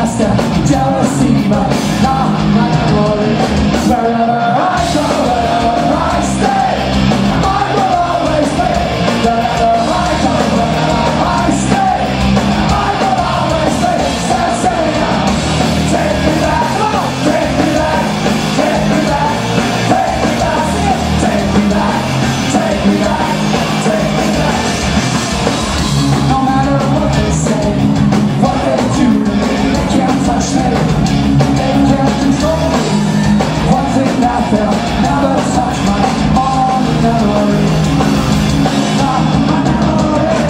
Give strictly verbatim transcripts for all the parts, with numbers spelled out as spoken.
disaster, jealousy, but not my memory. Wherever I go, wherever I stay, I will always be. Wherever I go, wherever I stay, I will always be. Sensation, take me back, come on, take me back, take me back, take me back, take me back, take me back, take me back. No matter what they say, what they do, they can't touch me, they can't control me. One thing that they'll never touch, my own memory. Not my memory.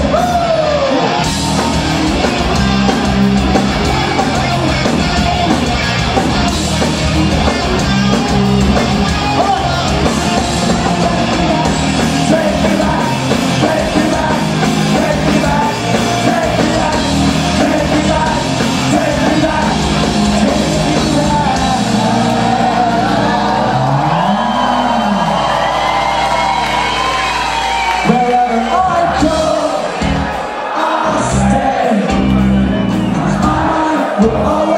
Take me back, take me back, take me back, take me back, take me back, take me back, take me back. Wherever I go, I'll stay. I will always